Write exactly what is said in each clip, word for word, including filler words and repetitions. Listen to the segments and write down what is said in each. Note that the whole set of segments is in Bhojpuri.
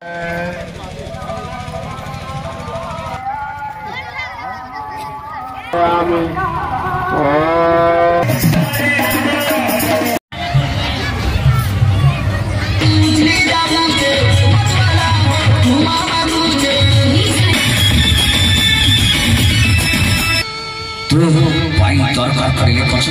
तू भाई दरकार करेले कछ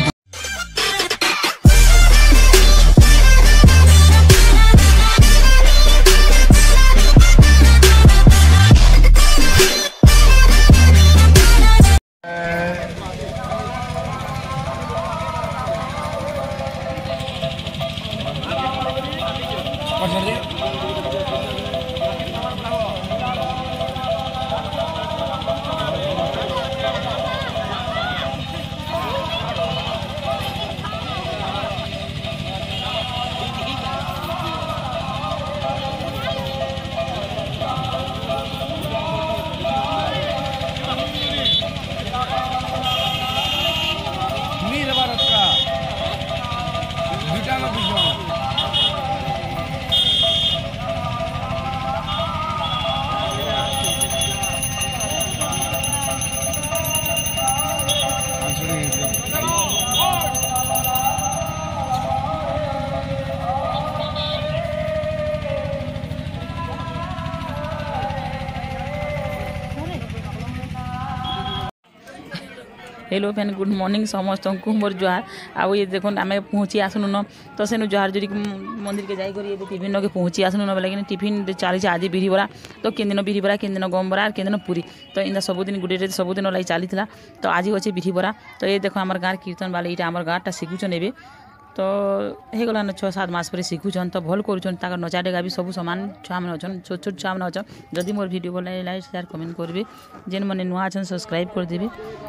हेलो फैन गुड मॉर्निंग समस्त को मोर जुहार आउ ये देखो आम पहुँची आसनु न तो से जुहार जोड़ी मंदिर के जाकर ये टिफिन के पहुँची आसनु न बोला टिफिन चली आज बिरी बरा तो किन दिन बिरी बरा किन दिन गम बरा किन दिन पूरी तो इन सबुदिन गुटे सबुदिन लगे चली तो आज अच्छे बिरी बरा तो ये देखो आम गाँव कीर्तन बाले यहाँ आम गाँटा शिखुन ए तो हो गलान छः सात मास पर शिखुन तो भल कर नचा डेगा भी सब सामान छुआ मैंने अच्छन छोट छोट छुआ मैंने अच्छन जदि मोर वीडियो भल लाइक शेयर कमेंट करेंगे जेन मैंने नुआ अच्छन सब्सक्राइब करदेवे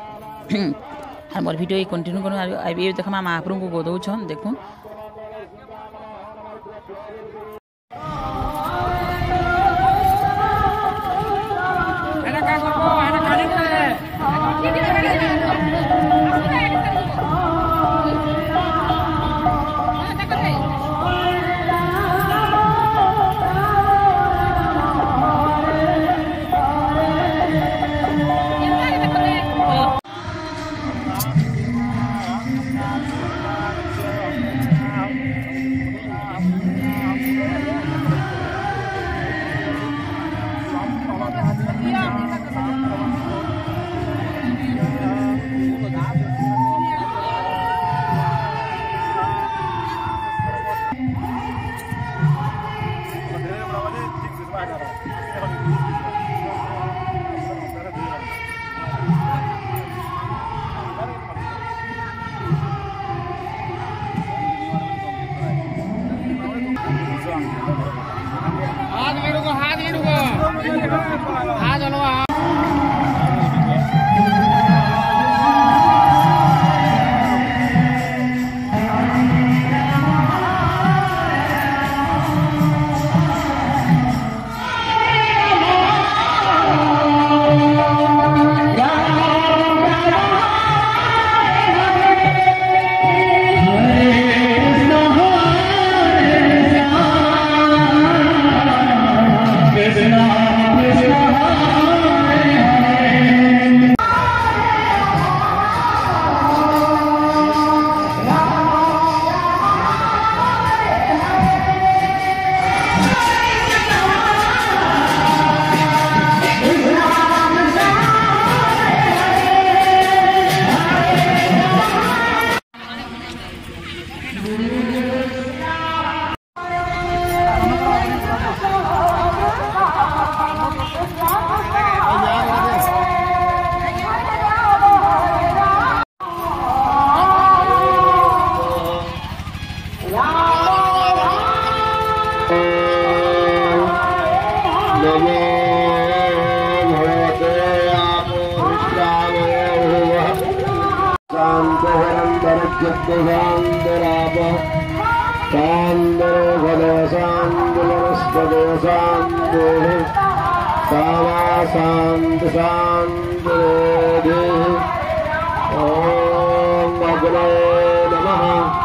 मोर वीडियो ये कंटिन्यू करूँ ये देख महाप्रभु को गोदौन देखूँ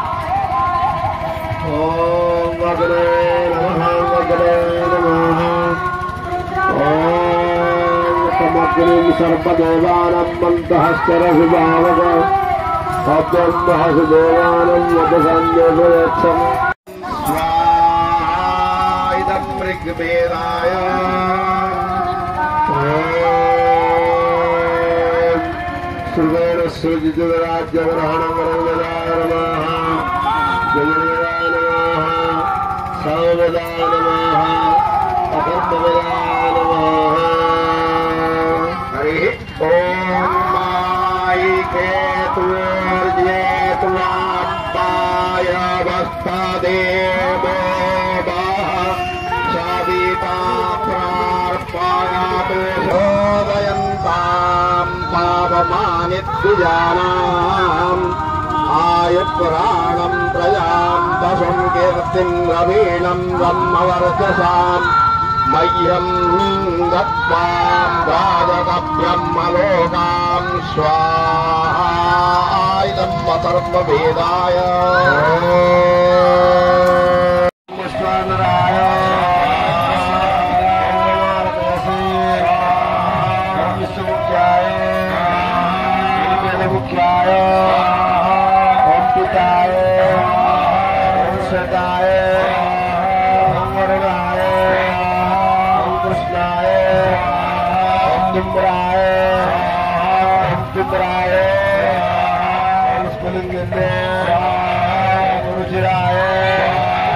Om सर्पदेवानं मन्तहस्तरसुभावक भद्रं महसुदेवानं यतसंयोगयच्छम् स्वाहाइदं ऋग्वेदाय श्रुवेण सृजितराज्यग्रहणं रङ्गदाय नमः जगन्नाय नमः सावदाय नमः अकर्मदाय नमः हरि ओम माई केतुर्जेतुवाप्पाय वस्तदेवो सविता प्रार्पयातु शोभयन्तां पावमानिद्विजानाम् आयुपुराणं प्रजां पशुं कीर्तिं रवीणं ब्रह्मवर्चसाम् मह्यं दत्वां राजकब्रह्मलोकां स्वाहाइदं सर्ववेदाय Guruchiraye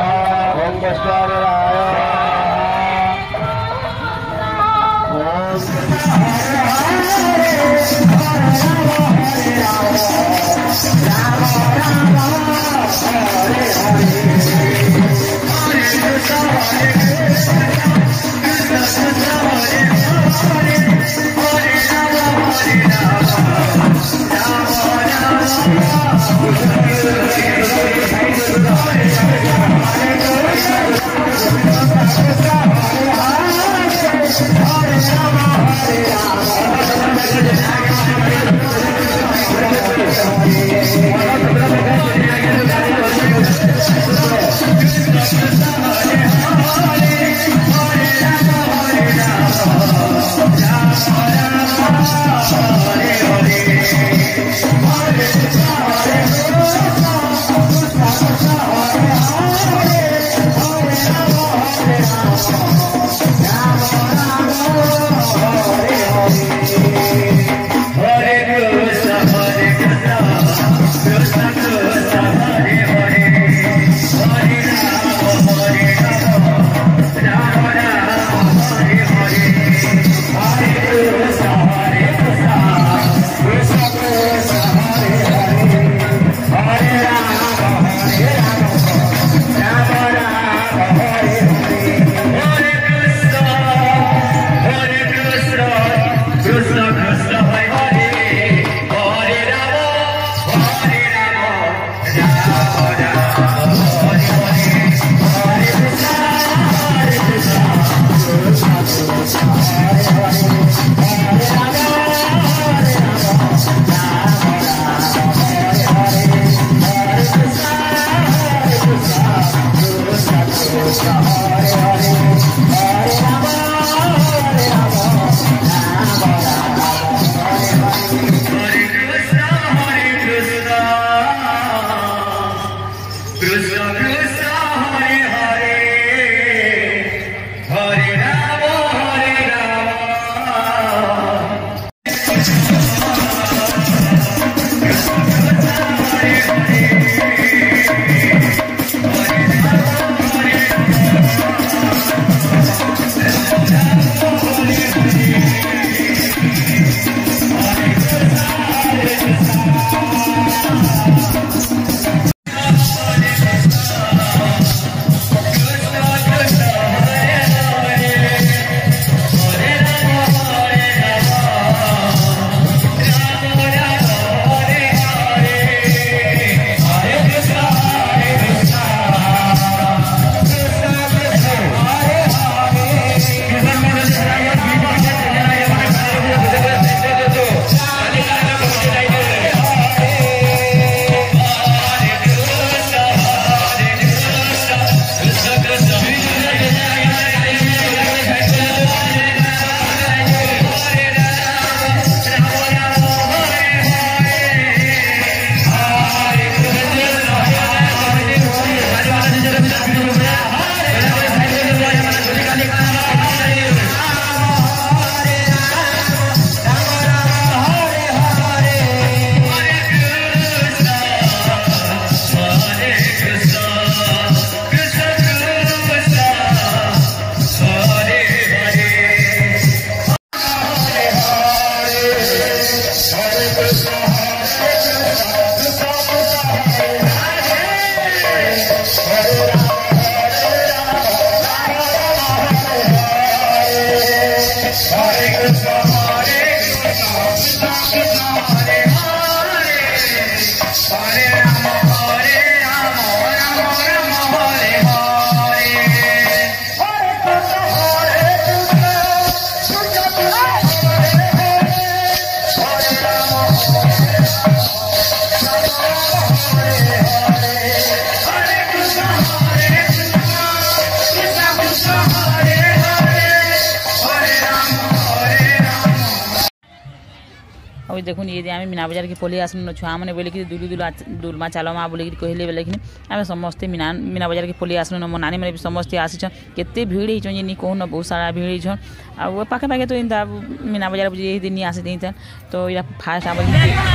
अभी देखुन ये आम मीना बजार के पलि आसन छुआ मैंने बोले कि दुलु दुलु दुलमा चाल माँ बोल कहले बोले कि आम समस्ते मीना मीना बजार के पलि आसन मो नानी मैंने भी समस्ते आसीछन केते भीड़ होइछन जे कहून बहुत सारा भीड़ होइछन आ पाखे पाखे तो इनता मीना बजार ये दिन आसी देता तो या फास्ट आम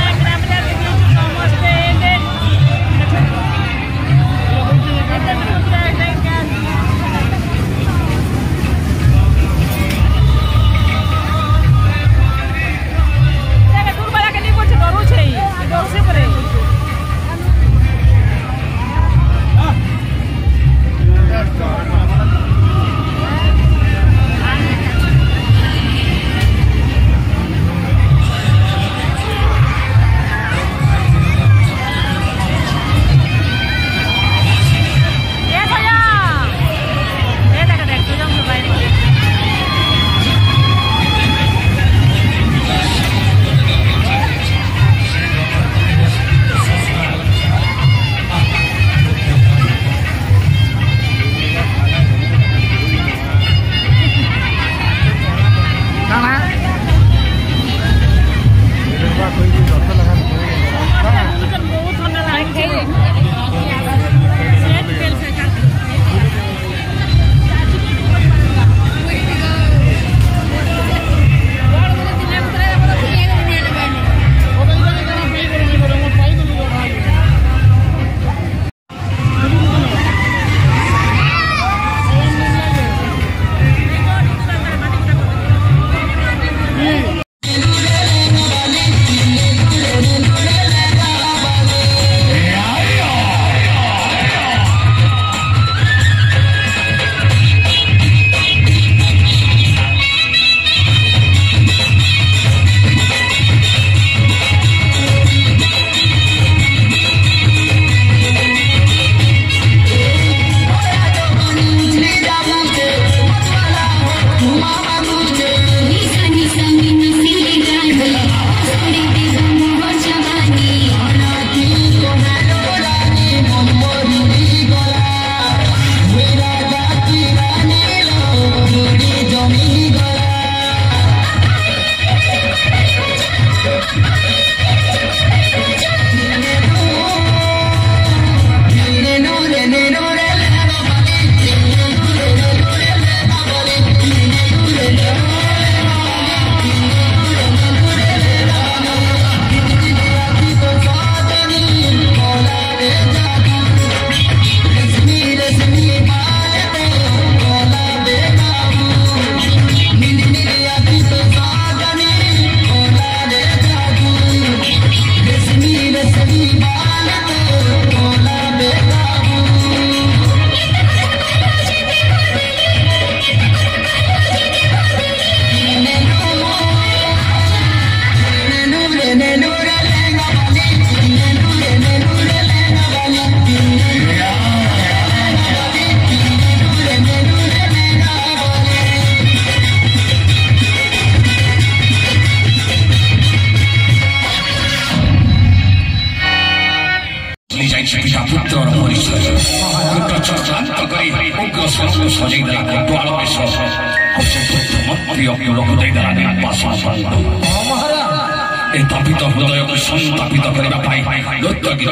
तापित हृदय को संतापित करने नृत्य गीत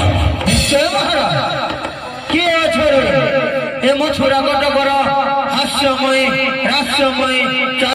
कर छोरा कटकर हास्यमय रास्यमय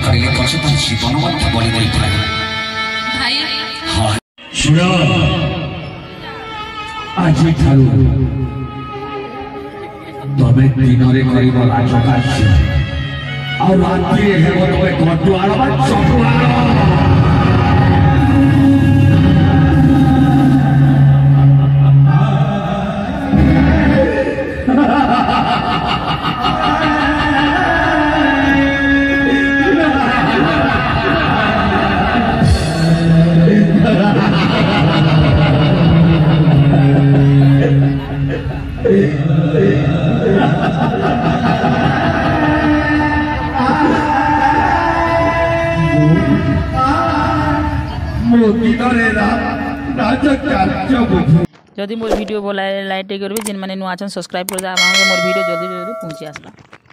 करिले पछे तो जीवन मध्य बलि देई थाए भाई हां सुनो आज ठारू तबे दिनरे करिब राजकार्य और रात्रि हेबो तबे घटुआर बा चटुआर जदि मोर वीडियो बोला लाइक करेंगे जिन मैंने नुआ सब्सक्राइब कर मोर वीडियो जल्दी जल्दी पहुँची आसला।